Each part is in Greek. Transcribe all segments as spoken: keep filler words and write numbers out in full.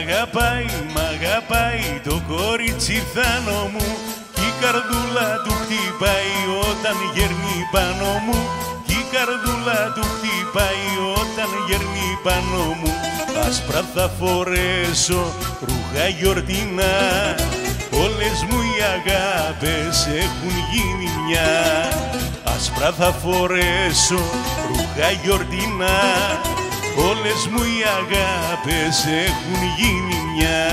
αγαπάει, μ' αγαπάει το κορίτσι θάνο μου κι η καρδούλα του χτυπάει όταν γέρνει πάνω μου κι η καρδούλα του χτυπάει όταν γέρνει πάνω μου. Άσπρα θα φορέσω ρούχα γιορτινά, όλες μου οι αγάπες έχουν γίνει μια. Άσπρα θα φορέσω ρούχα γιορτινά, όλες μου οι αγάπες έχουν γίνει μια.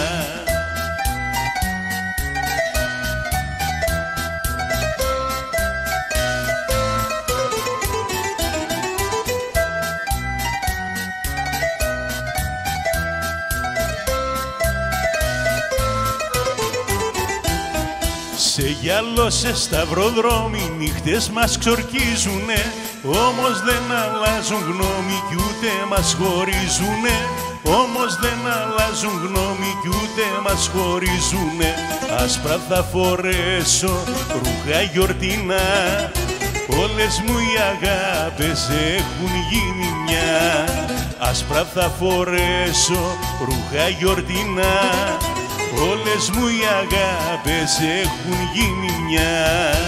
Σε γυαλό σε σταυροδρόμι νύχτες μας ξορκίζουνε, όμως δεν αλλάζουν γνώμη κι ούτε μας χωρίζουνε. Όμως δεν αλλάζουν γνώμη κι ούτε μας χωρίζουνε. Άσπρα θα φορέσω ρούχα γιορτινά, όλες μου οι αγάπες έχουν γίνει μια. Άσπρα θα φορέσω ρούχα γιορτινά, όλες μου οι αγάπες έχουν γίνει μια.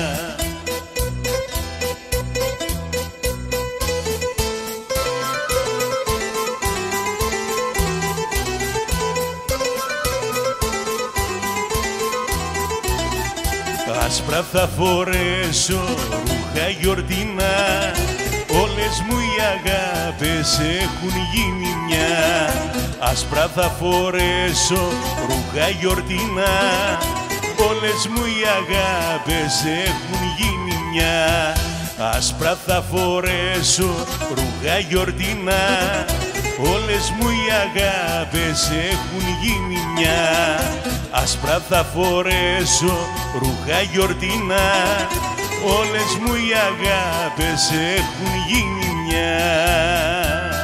Άσπρα θα φορέσω ρούχα γιορτινά, όλες μου οι αγάπες έχουν γίνει μια. Άσπρα θα φορέσω ρούχα γιορτινά, όλες μου οι αγάπες έχουν γίνει μια. Άσπρα θα φορέσω ρούχα γιορτινά, όλες μου οι αγάπες έχουν γίνει μια. Άσπρα θα φορέσω ρούχα γιορτινά, όλες μου οι αγάπες έχουν γίνει μια.